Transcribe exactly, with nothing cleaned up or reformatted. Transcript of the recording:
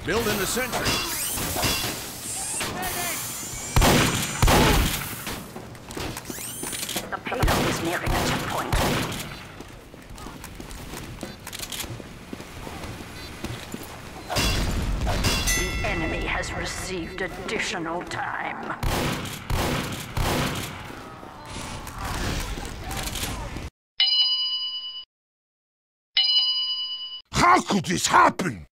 Build in the sentry. The payload is nearing a checkpoint. The enemy has received additional time. How could this happen?